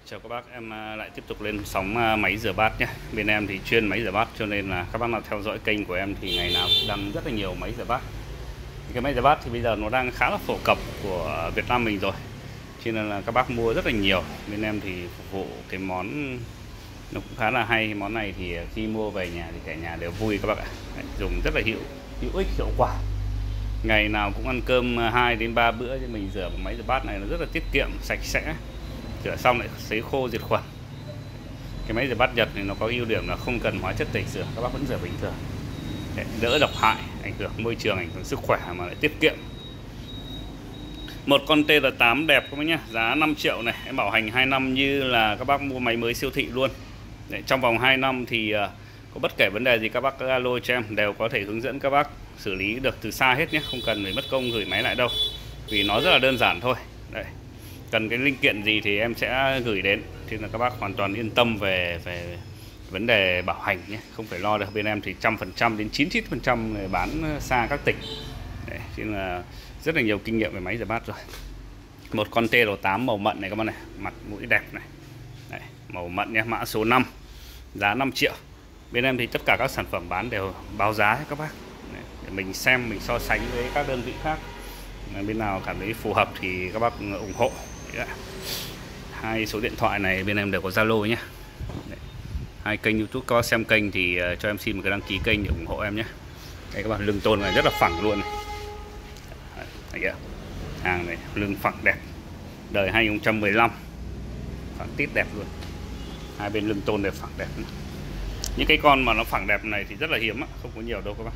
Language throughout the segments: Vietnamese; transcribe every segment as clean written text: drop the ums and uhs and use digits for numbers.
Chào các bác, em lại tiếp tục lên sóng máy rửa bát nhé. Bên em thì chuyên máy rửa bát, cho nên là các bác nào theo dõi kênh của em thì ngày nào cũng đăng rất là nhiều máy rửa bát. Cái máy rửa bát thì bây giờ nó đang khá là phổ cập của Việt Nam mình rồi, cho nên là các bác mua rất là nhiều. Bên em thì phục vụ cái món nó cũng khá là hay. Món này thì khi mua về nhà thì cả nhà đều vui các bác ạ. Dùng rất là hữu ích, hiệu quả. Ngày nào cũng ăn cơm 2 đến 3 bữa, thì mình rửa bằng máy rửa bát này nó rất là tiết kiệm, sạch sẽ. Rửa xong lại sấy khô diệt khuẩn. Cái máy rửa bát Nhật này nó có ưu điểm là không cần hóa chất tẩy rửa, các bác vẫn rửa bình thường, để đỡ độc hại, ảnh hưởng môi trường, ảnh hưởng sức khỏe mà lại tiết kiệm. Một con TL8 đẹp các bác nhá, giá 5 triệu này, em bảo hành 2 năm như là các bác mua máy mới siêu thị luôn. Trong vòng 2 năm thì có bất kể vấn đề gì các bác cứ alo cho em, đều có thể hướng dẫn các bác xử lý được từ xa hết nhé, không cần phải mất công gửi máy lại đâu, vì nó rất là đơn giản thôi. Đây, cần cái linh kiện gì thì em sẽ gửi đến, thì là các bác hoàn toàn yên tâm về vấn đề bảo hành nhé, không phải lo được. Bên em thì 100% đến 99% bán xa các tỉnh. Đấy, cho nên là rất là nhiều kinh nghiệm về máy rửa bát rồi. Một con TL8 màu mận này các bác này, mặt mũi đẹp này. Đấy, màu mận nhé, mã số 5, giá 5 triệu. Bên em thì tất cả các sản phẩm bán đều báo giá các bác. Đấy, để mình xem, mình so sánh với các đơn vị khác, bên nào cảm thấy phù hợp thì các bác ủng hộ. Hai số điện thoại này bên em đều có Zalo nhé. Hai kênh YouTube, các bác xem kênh thì cho em xin một cái đăng ký kênh để ủng hộ em nhé. Đây các bạn, lưng tôn này rất là phẳng luôn này. Đấy kìa. Hàng này lưng phẳng đẹp, đời 2015, phẳng tít đẹp luôn. Hai bên lưng tôn đều phẳng đẹp. Những cái con mà nó phẳng đẹp này thì rất là hiếm, không có nhiều đâu các bác.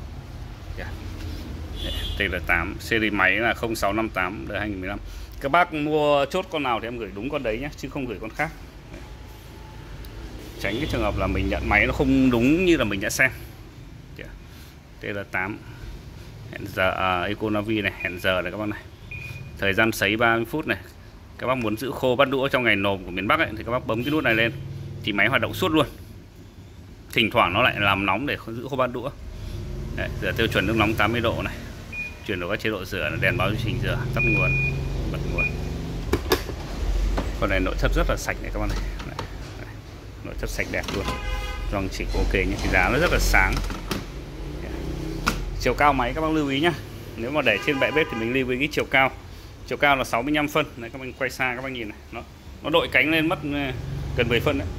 TL8 series máy là 0658 đời 2015. Các bác mua chốt con nào thì em gửi đúng con đấy nhé, chứ không gửi con khác. Tránh cái trường hợp là mình nhận máy nó không đúng như là mình đã xem. TL8 hẹn giờ Econavi này, hẹn giờ này các bác này. Thời gian sấy 30 phút này. Các bác muốn giữ khô bát đũa trong ngày nồm của miền Bắc ấy, thì các bác bấm cái nút này lên thì máy hoạt động suốt luôn. Thỉnh thoảng nó lại làm nóng để giữ khô bát đũa. Đấy, rửa tiêu chuẩn nước nóng 80 độ này. Chuyển đổi các chế độ rửa, đèn báo trình rửa, tắt nguồn, bật nguồn. Con này nội thất rất là sạch này các bạn này. Đây, nội thất sạch đẹp luôn, dòng chỉ ok nhé, cái giá nó rất là sáng. Chiều cao máy các bác lưu ý nhá, nếu mà để trên bệ bếp thì mình lưu ý cái chiều cao. Chiều cao là 65 phân. Đấy, các bạn quay xa các bác nhìn này, nó đội cánh lên mất gần 10 phân đấy.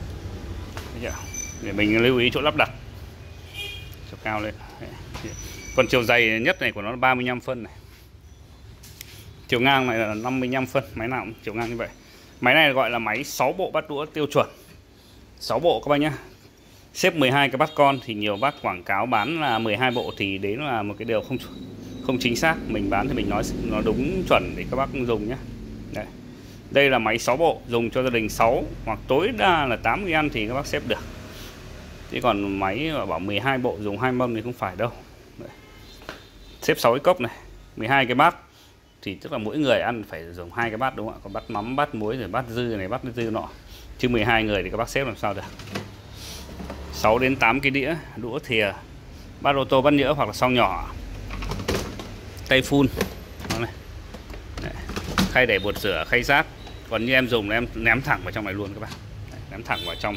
Để mình lưu ý chỗ lắp đặt. Chiều cao lên. Còn chiều dày nhất này của nó là 35 phân này. Chiều ngang này là 55 phân. Máy nào cũng chiều ngang như vậy. Máy này gọi là máy 6 bộ bát đũa tiêu chuẩn. 6 bộ các bác nhá. Xếp 12 cái bát con thì nhiều bác quảng cáo bán là 12 bộ, thì đấy là một cái điều không chính xác. Mình bán thì mình nói nó đúng chuẩn để các bác dùng nhé. Đây. Đây là máy 6 bộ, dùng cho gia đình 6 hoặc tối đa là 8 người ăn thì các bác xếp được. Chứ còn máy bảo 12 bộ dùng 2 mâm thì không phải đâu. Đấy. Xếp 6 cái cốc này, 12 cái bát thì tức là mỗi người ăn phải dùng 2 cái bát đúng không ạ? Có bát mắm, bát muối, rồi bát dư này, bát dư nọ. Chứ 12 người thì các bác xếp làm sao được. 6 đến 8 cái đĩa, đũa thìa, bát ô tô, bát nhỡ hoặc là sau nhỏ. Tay phun. Đó này. Đấy. Khay để bột rửa, khay rác. Còn như em dùng là em ném thẳng vào trong này luôn các bạn. Đấy, ném thẳng vào trong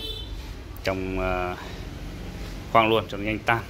khoang luôn cho nó nhanh tan.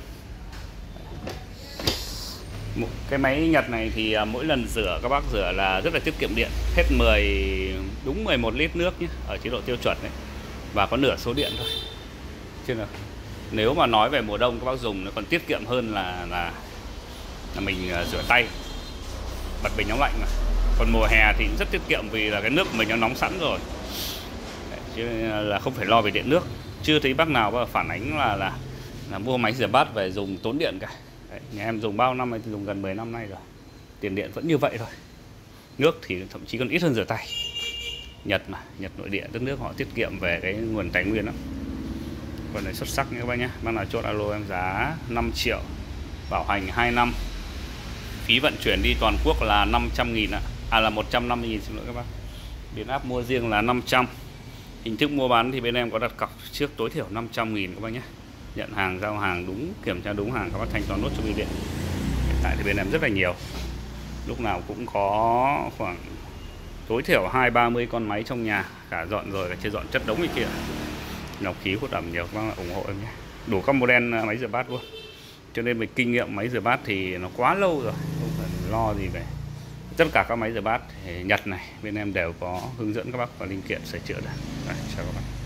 Cái máy Nhật này thì mỗi lần rửa các bác rửa là rất là tiết kiệm điện, hết đúng 11 lít nước nhé, ở chế độ tiêu chuẩn đấy, và có nửa số điện thôi. Chứ là nếu mà nói về mùa đông các bác dùng nó còn tiết kiệm hơn là mình rửa tay, bật bình nóng lạnh mà. Còn mùa hè thì rất tiết kiệm vì là cái nước của mình nó nóng sẵn rồi. Đấy, chứ là không phải lo về điện nước. Chưa thấy bác nào phản ánh là mua máy rửa bát về dùng tốn điện cả. Đấy, nhà em dùng bao năm nay, dùng gần 10 năm nay rồi, tiền điện vẫn như vậy thôi. Nước thì thậm chí còn ít hơn rửa tay. Nhật mà, Nhật nội địa, đất nước họ tiết kiệm về cái nguồn tài nguyên lắm. Con này xuất sắc nha các bác nhé. Bác nào chốt alo em giá 5 triệu, bảo hành 2 năm, phí vận chuyển đi toàn quốc là 500.000 ạ. Là 150.000, xin lỗi các bác. Biến áp mua riêng là 500. Hình thức mua bán thì bên em có đặt cọc trước tối thiểu 500.000 các bác nhé. Nhận hàng, giao hàng đúng, kiểm tra đúng hàng, các bác thanh toán nốt cho bưu điện. Hiện tại thì bên em rất là nhiều, lúc nào cũng có khoảng tối thiểu 20-30 con máy trong nhà, cả dọn rồi, cả chưa dọn chất đống như kia. Nọc khí hút ẩm nhiều, các bác ủng hộ em nhé. Đủ các model máy rửa bát luôn. Cho nên về kinh nghiệm máy rửa bát thì nó quá lâu rồi, không phải lo gì về. Tất cả các máy rửa bát Nhật này bên em đều có hướng dẫn các bác và linh kiện sửa chữa được. Chào các bác.